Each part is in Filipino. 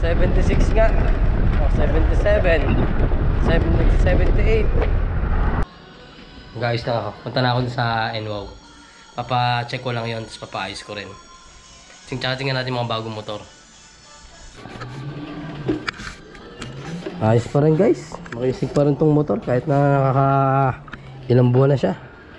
76 nga. O, 77. 78. Guys, punta na ako sa NWOW. Papa-check ko lang yun, tapos papaayos ko rin. Tingnan natin mga bagong motor. Ayos pa rin guys. Makisig pa rin tong motor kahit na ilang buwan na siya.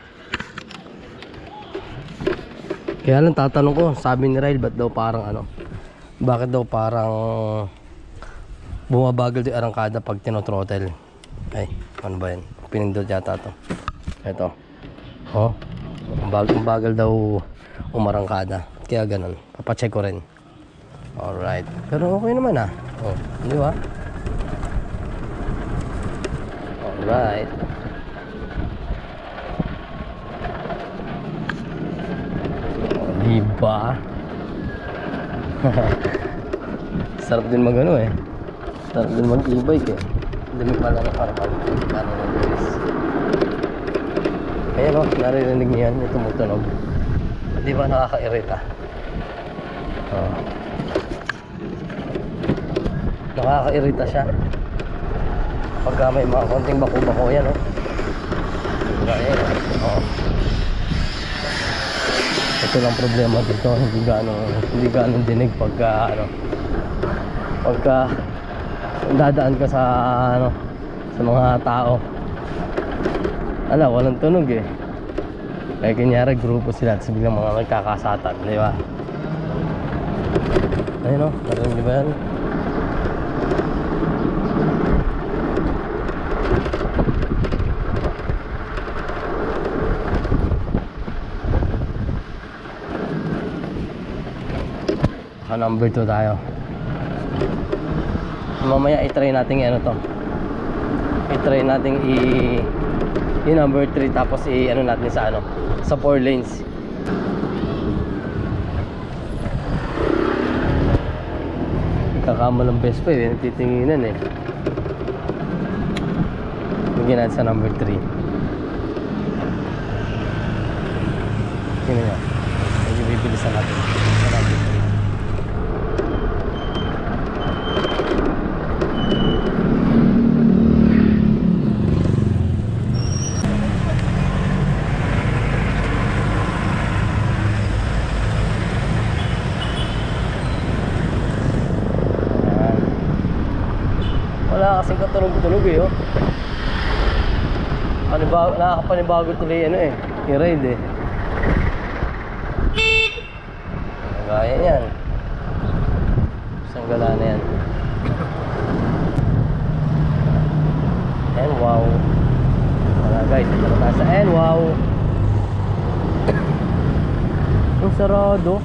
Kaya lang tatanong ko, sabi ni Ryle, ba't daw parang bakit daw parang bumabagal yung arangkada pag tinotrottle. Ay, ano ba yan? Pinindot yata to. Ito. Oh, bagal daw umarangkada. Kaya ganun. Papacheck ko rin. Alright. Pero okay naman Oh, di ba? Alright. Diba? Sarap din sarap din mag-e-bike dami pala na para pag-ano ng bilis. Ayan naririnig niyo yan, may tumutunog. Di ba nakaka-irita? Nakaka-irita siya pagka may mga konting bako-bako yan diba ito lang problema dito, hindi gaano dinig pagka dadaan ka sa sa mga tao. Walang tunog kaya kunyari grupo sila at biglang mga nagkakasatan, di ba? Ayun narinig di ba yan? Number 2 tayo. Mamaya i-try natin i-try natin number 3 tapos natin sa sa 4 lanes. Kakamalang best pa nagtitinginan bigyan natin sa number 3. Tingnan nyo, medyo bibilisan natin sa number 3. Wala kasing katunog-tunog nakakapanibago tuloy i-ride gaya yan, isang gala na yan. NWOW. Wala guys, ito na tayo sa NWOW. Ang sarado.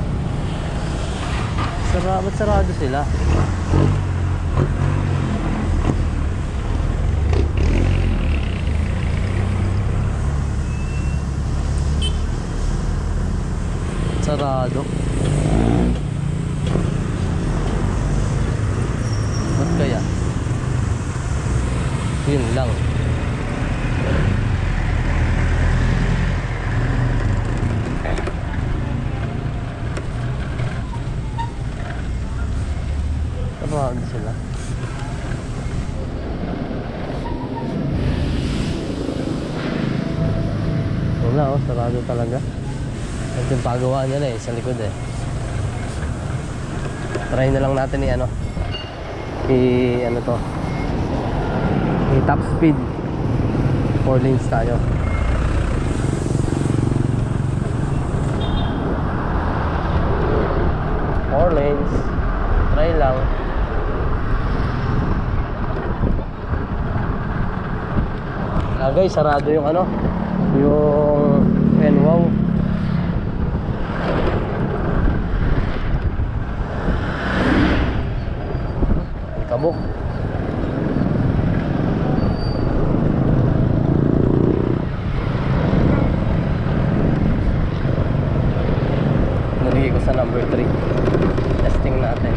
Ba't sarado sila? Sarado. Ba't kaya? Yun lang. Sarado sila. Wala sarado talaga. Ito yung pagawa nila sa likod Try na lang natin top speed 4 lanes tayo. Try lang. Guys, sarado yung yung NWOW. Kabuk. Nalagay ko sa number 3. Testing natin.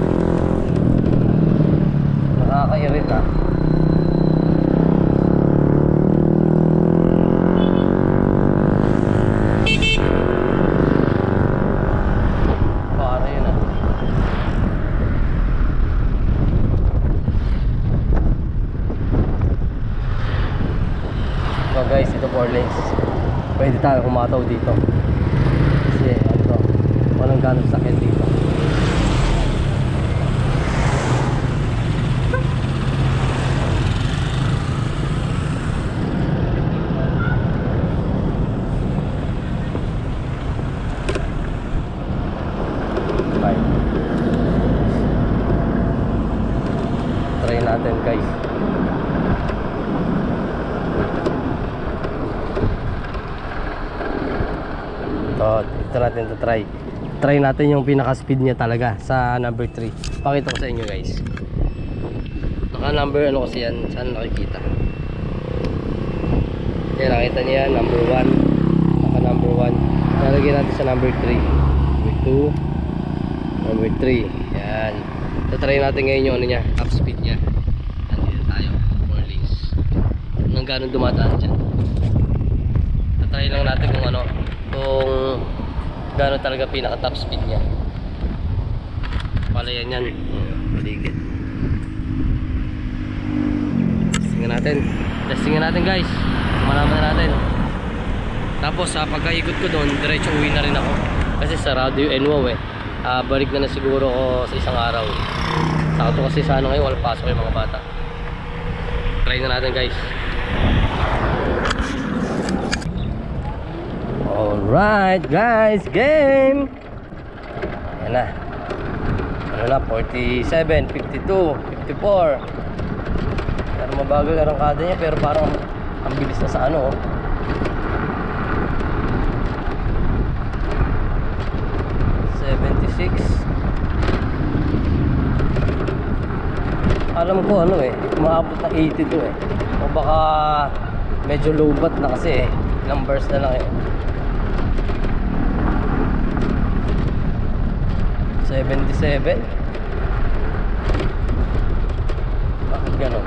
Nakaka-irita. So guys, ito 4 lanes. Pwede tayo kumataw dito. Kasi ano to, walang ganong sakyan dito. Try natin guys. Ito natin to try. Try natin yung pinaka speed niya talaga sa number 3. Pakita ko sa inyo guys. Naka number ano kasi yan, saan nakikita. Yan, nakita niya yan, number 1. Naka number 1. Nalagyan natin sa number 3. Number 2. Number 3. Yan. So try natin ngayon yung ano niya, top speed niya. Andito tayo, 4 lanes. Nang gano'n dumadaan dyan. So try lang natin kung ano, kung gano'n talaga pinaka top speed niya. Palayan yan, paligid. Testingin natin guys, malaman na natin. Tapos sa pagkaikot ko doon, diretso uwi na rin ako kasi sarado yung NWOW eh. Balik na siguro ako sa isang araw. Sakto kasi sa ano ngayon, wala pasok yung mga bata. Try na natin guys. Alright guys, game! Ayan na. Ano na, 47, 52, 54. Pero mabagal ang arangkada niya, pero parang ang bilis na sa ano. 76. Alam ko ano eh, maabot na 82 eh. O baka medyo low bat na kasi eh. Numbers na lang eh. 77. Bakit ganon?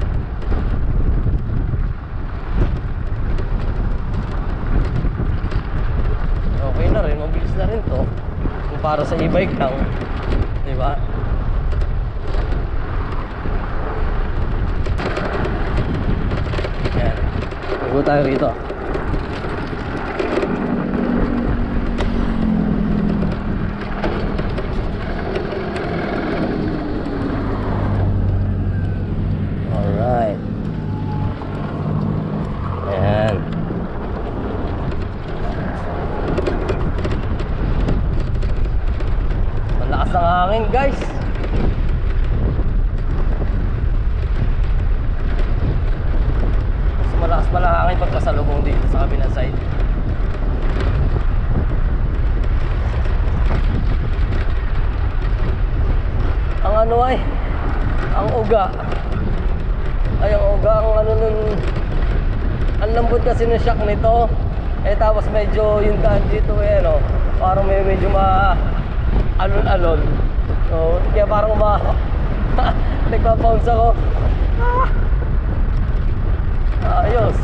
Okay na rin, mabilis na rin to. Kung para sa e-bike lang, diba? Yan. Bago tayo rito. Alright. Yan. Malakas ang hangin guys. Mas malakas pala ang hangin pag pasalubong dito sa kabilang side. Ang ano ay, ang uga. Ay, ang uga, ang ano nun, ang lambot kasi ng shock nito. Eh tapos medyo yung daan dito eh ano, parang medyo alon-alon. So, kaya parang nagpa-pounce ako. Ayos.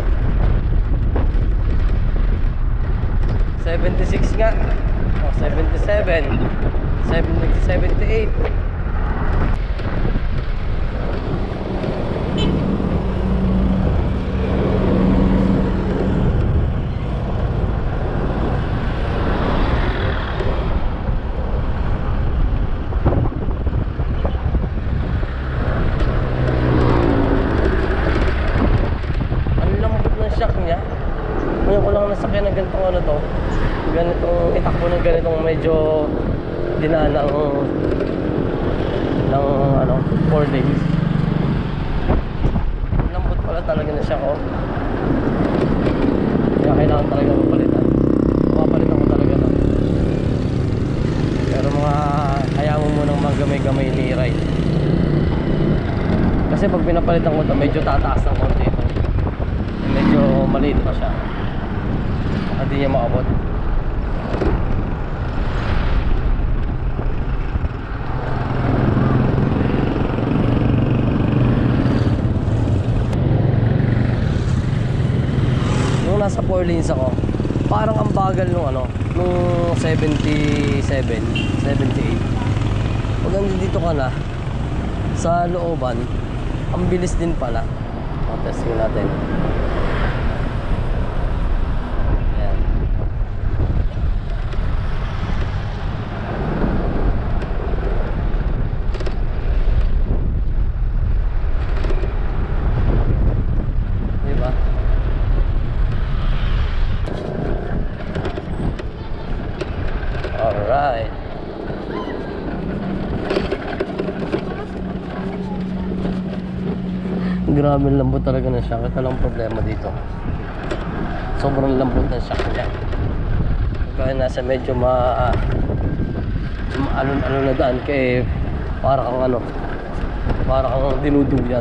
76 nga. Oh, 77. 78. Ngayon ko lang nasakyan ng ganitong ano to, ganitong itakbo ng ganitong medyo dinaan ng ano 4 days. Lambot pala talaga na siya ko. Kaya kailangan talaga mapalitan. Mapapalitan ko talaga to. Pero mga kaya mo munang magamay-gamay ni ride. Kasi pag pinapalitan ko to, medyo tataas ng konti ito. Medyo maliit pa siya. Hindi niya maabot. Nung nasa 4 lanes ako, parang ang bagal nung ano, nung 77, 78. Pag nandito ka na sa looban, ang bilis din pala. Testing natin. Grabe lambot talaga ng shock. Ito lang problema dito. Sobrang lambot ng shock niya. Kaya nasa medyo alon-alon na daan kaya para kang dinuduyan.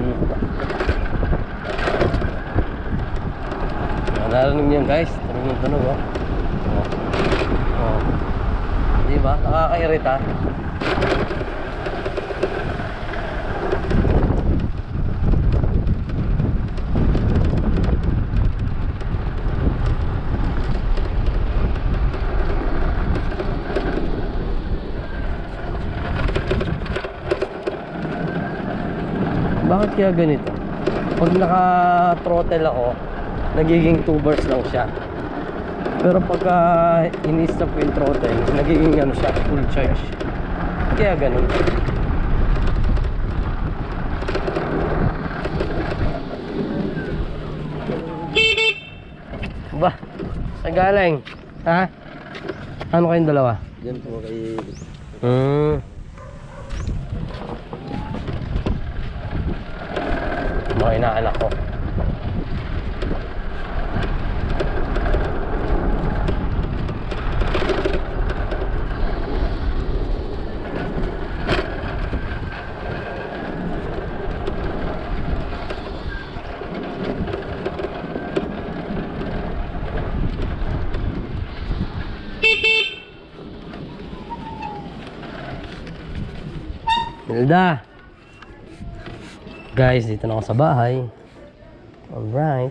Narinig niyo guys, tunog oh. Oh. Di ba? Nakakairita. Bakit kaya ganito? Pag naka-throttle ako, nagiging 2 bars lang siya. Pero pagka in-stop ko yung throttle, nagiging ano siya, full charge. Kaya ganun. Ba? Saan galing? Ha? Ano kayong dalawa? Diyan po kay... Mga inaanak ko. Hilda! Guys, dito na ako sa bahay. Alright.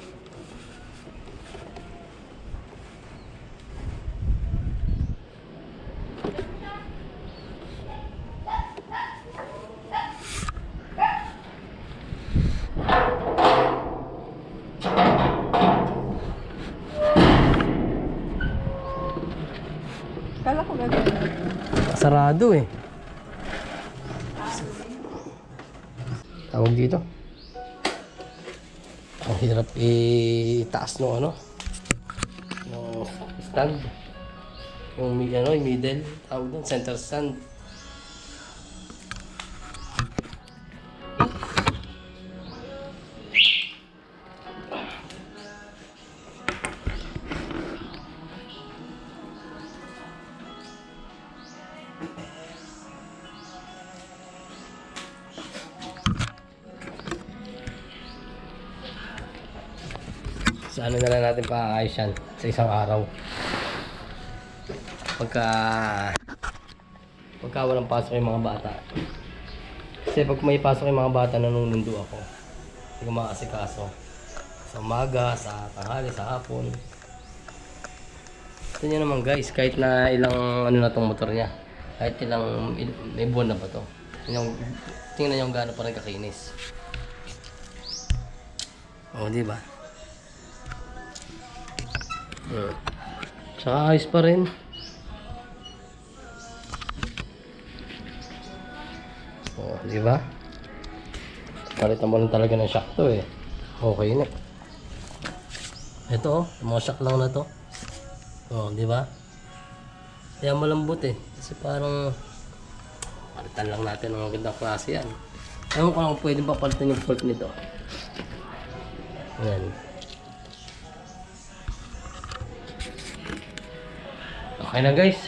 Kala ko gagawin. Sarado eh. Tawag dito. Ang hirap itaas no ano. No stand. Yung yung middle, tawag doon, center stand. Sa ano na lang natin paayos yan sa isang araw. Pagka walang pasok yung mga bata. Kasi pag may pasok yung mga bata, nanunundo ako. Hindi ko makasikaso. Sa umaga, sa tanghali, sa hapon. Ito nyo naman guys, kahit na ilang ano na tong motor niya. Kahit ilang, may buwan na ba to. Tingnan nyo gaano pa rin kakinis. O, diba? Tsaka ayos pa rin. Oh, di ba? Palitan mo lang talaga ng shock to eh. Okay na. Ito oh, mga shock lang na to. Oh, di ba? Kaya malambot eh. Kasi parang palitan lang natin ng magandang klase yan. Ewan ko lang kung pwedeng papalitan yung bolt nito. Ayan. Okay na guys,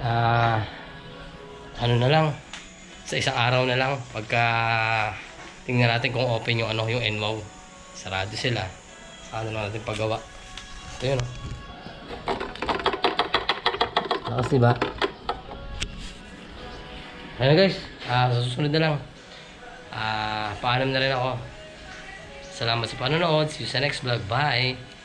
ano na lang, sa isang araw na lang, pagka tingnan natin kung open yung yung NWOW, sarado sila, ano na natin paggawa. Ito yun o, lakas diba? Okay na guys, sa susunod na lang, paalam na rin ako. Salamat sa panonood, see you sa next vlog, bye!